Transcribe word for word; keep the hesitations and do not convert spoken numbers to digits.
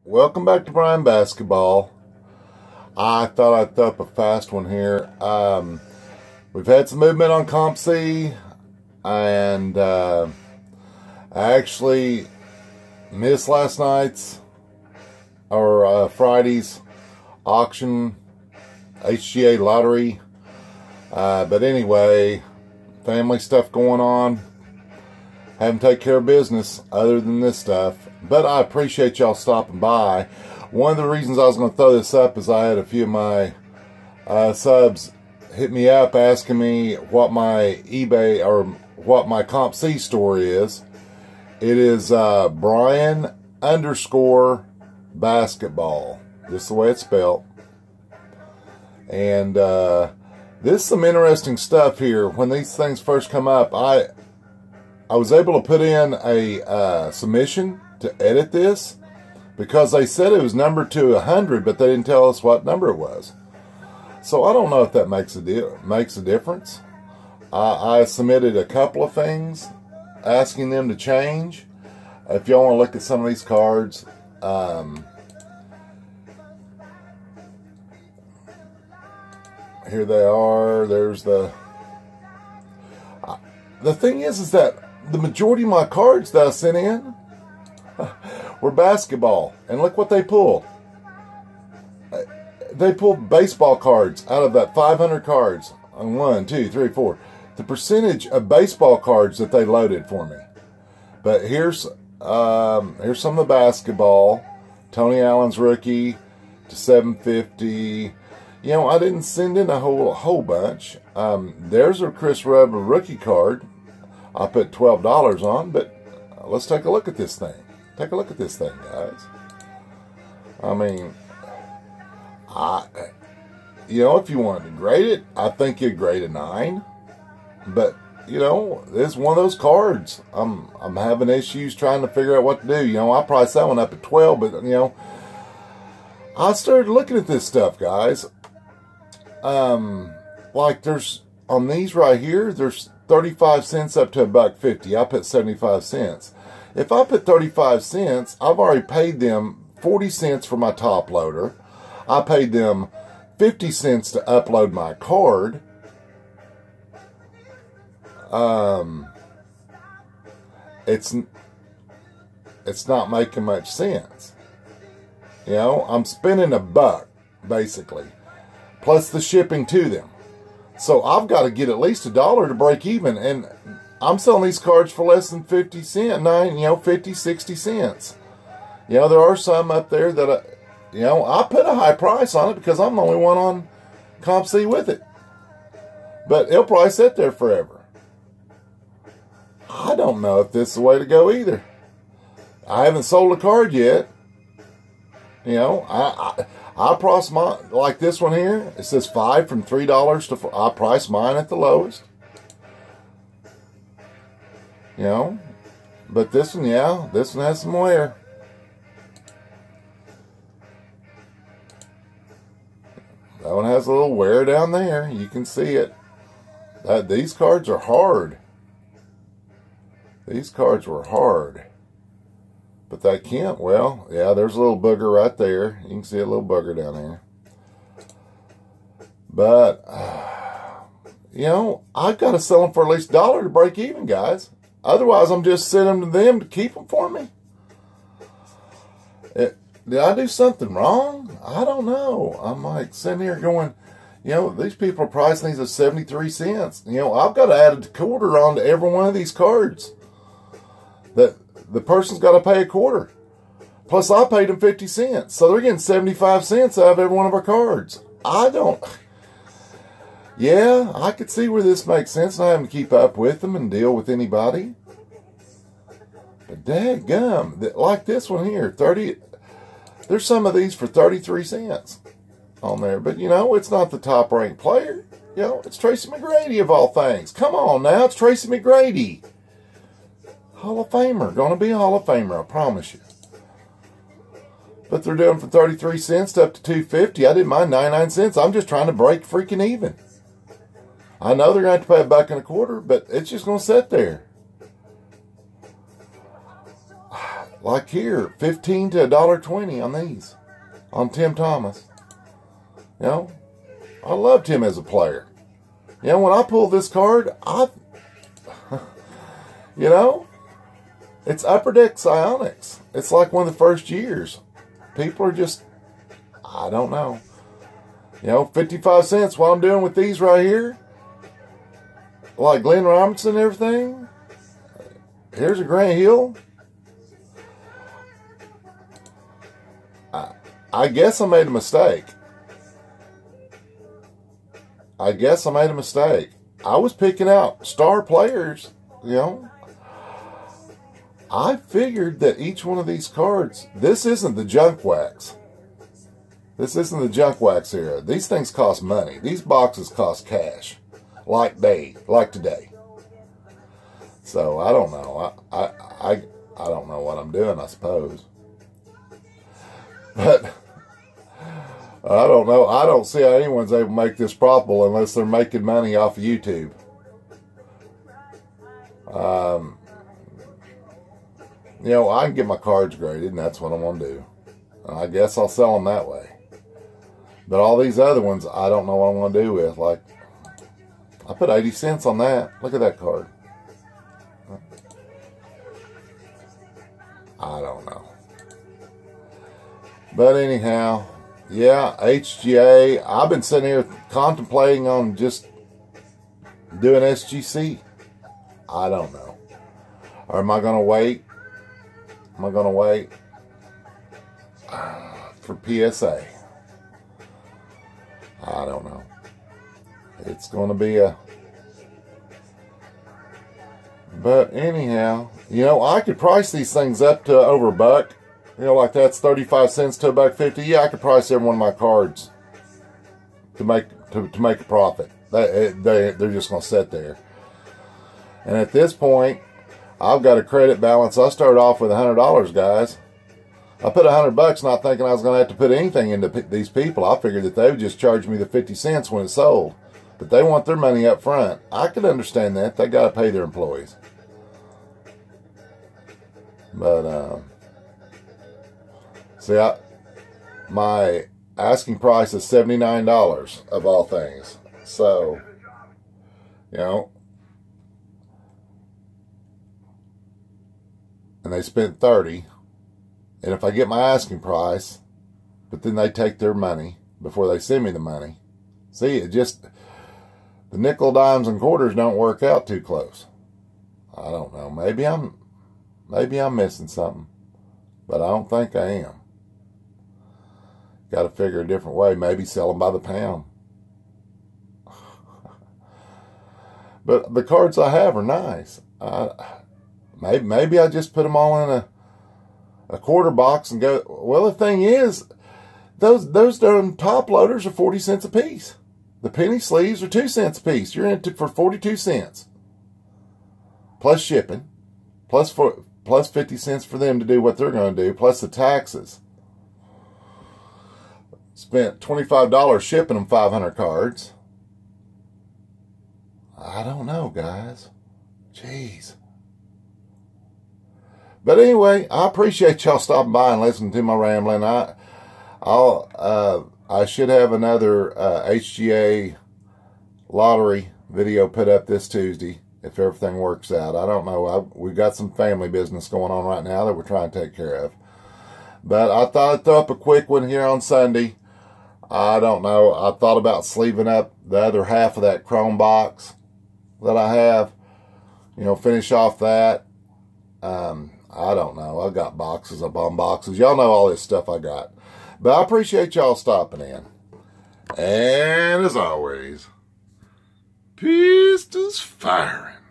Welcome back to Bryan Basketball. I thought I'd throw up a fast one here. Um, we've had some movement on C O M C, and uh, I actually missed last night's or uh, Friday's auction, H G A lottery. Uh, but anyway, family stuff going on. Haven't taken care of business other than this stuff. But I appreciate y'all stopping by. One of the reasons I was going to throw this up is I had a few of my uh, subs hit me up asking me what my eBay or what my C O M C story is. It is uh, Bryan underscore Basketball. Just the way it's spelled. And uh, this is some interesting stuff here. When these things first come up, I... I was able to put in a uh, submission to edit this because they said it was numbered to one hundred, but they didn't tell us what number it was. So I don't know if that makes a di makes a difference. Uh, I submitted a couple of things asking them to change. If y'all want to look at some of these cards, um, here they are. There's the... Uh, the thing is, is that the majority of my cards that I sent in were basketball. And look what they pulled. They pulled baseball cards out of that five hundred cards. On one, two, three, four. The percentage of baseball cards that they loaded for me. But here's um, here's some of the basketball. Tony Allen's rookie to seven fifty. You know, I didn't send in a whole, a whole bunch. Um, there's a Chris Webber rookie card. I put twelve dollars on, but let's take a look at this thing. Take a look at this thing, guys. I mean, I, you know, if you wanted to grade it, I think you'd grade a nine. But, you know, it's one of those cards. I'm, I'm having issues trying to figure out what to do. You know, I priced that one up at twelve, but, you know, I started looking at this stuff, guys. Um, like there's, on these right here, there's thirty-five cents up to a buck fifty. I put seventy-five cents. If I put thirty-five cents, I've already paid them forty cents for my top loader. I paid them fifty cents to upload my card. Um, it's it's not making much sense. You know, I'm spending a buck basically, plus the shipping to them. So I've got to get at least a dollar to break even, and I'm selling these cards for less than fifty cents, nine, you know, fifty, sixty cents. You know, there are some up there that, I, you know, I put a high price on it because I'm the only one on C O M C with it. But it'll probably sit there forever. I don't know if this is the way to go either. I haven't sold a card yet. You know, I... I I price mine, like this one here, it says five from three dollars to four. I price mine at the lowest. You know, but this one, yeah, this one has some wear. That one has a little wear down there. You can see it. That, these cards are hard. These cards were hard. But that can't, well, yeah, there's a little booger right there. You can see a little booger down there. But, uh, you know, I've got to sell them for at least a dollar to break even, guys. Otherwise, I'm just sending them to them to keep them for me. It, did I do something wrong? I don't know. I'm like sitting here going, you know, these people are pricing these at seventy-three cents. You know, I've got to add a quarter on to every one of these cards. That the person's got to pay a quarter. Plus, I paid them fifty cents. So they're getting seventy-five cents out of every one of our cards. I don't... Yeah, I could see where this makes sense. And I having to keep up with them and deal with anybody. But dadgum, like this one here, thirty... There's some of these for thirty-three cents on there. But, you know, it's not the top-ranked player. You know, it's Tracy McGrady of all things. Come on now, it's Tracy McGrady. Hall of Famer. Going to be a Hall of Famer, I promise you. But they're doing from thirty-three cents to up to two fifty. I didn't mind ninety-nine cents. I'm just trying to break freaking even. I know they're going to have to pay a buck and a quarter, but it's just going to sit there. Like here, fifteen to a dollar twenty on these, on Tim Thomas. You know, I loved him as a player. You know, when I pull this card, I, you know, it's Upper Deck Psionics. It's like one of the first years. People are just, I don't know. You know, fifty-five cents, what I'm doing with these right here, like Glenn Robinson and everything. Here's a Grant Hill. I, I guess I made a mistake. I guess I made a mistake. I was picking out star players, you know. I figured that each one of these cards, this isn't the junk wax. This isn't the junk wax era. These things cost money. These boxes cost cash. Like they, like today. So, I don't know. I, I, I, I don't know what I'm doing, I suppose. But I don't know. I don't see how anyone's able to make this profitable unless they're making money off of YouTube. Um, you know, I can get my cards graded, and that's what I'm going to do. And I guess I'll sell them that way. But all these other ones, I don't know what I'm going to do with. Like, I put eighty cents on that. Look at that card. I don't know. But anyhow, yeah, H G A. I've been sitting here contemplating on just doing S G C. I don't know. Or am I going to wait? Am I going to wait for P S A? I don't know. It's going to be a... But anyhow, you know, I could price these things up to over a buck. You know, like that's thirty-five cents to a buck fifty. Yeah, I could price every one of my cards to make to, to make a profit. They, they, they're just going to sit there. And at this point, I've got a credit balance. I started off with one hundred dollars, guys. I put one hundred bucks not thinking I was going to have to put anything into p these people. I figured that they would just charge me the fifty cents when it's sold. But they want their money up front. I could understand that. They got to pay their employees. But, um, see, I, my asking price is seventy-nine dollars of all things. So, you know, and they spent thirty dollars. And if I get my asking price, but then they take their money before they send me the money. See, it just, the nickel, dimes, and quarters don't work out too close. I don't know. Maybe I'm, maybe I'm missing something. But I don't think I am. Got to figure a different way. Maybe sell them by the pound. But the cards I have are nice. I, maybe, maybe I just put them all in a a quarter box and go. Well, the thing is, those those darn top loaders are forty cents a piece. The penny sleeves are two cents a piece. You're in it for forty-two cents. Plus shipping. Plus, for, plus fifty cents for them to do what they're going to do. Plus the taxes. Spent twenty-five dollars shipping them five hundred cards. I don't know, guys. Jeez. But anyway, I appreciate y'all stopping by and listening to my rambling. I, I'll, uh, I should have another uh, H G A lottery video put up this Tuesday if everything works out. I don't know. I, we've got some family business going on right now that we're trying to take care of. But I thought I'd throw up a quick one here on Sunday. I don't know. I thought about sleeving up the other half of that chrome box that I have. You know, finish off that. Um... I don't know. I got boxes upon boxes. Y'all know all this stuff I got. But I appreciate y'all stopping in. And as always, pistols firing.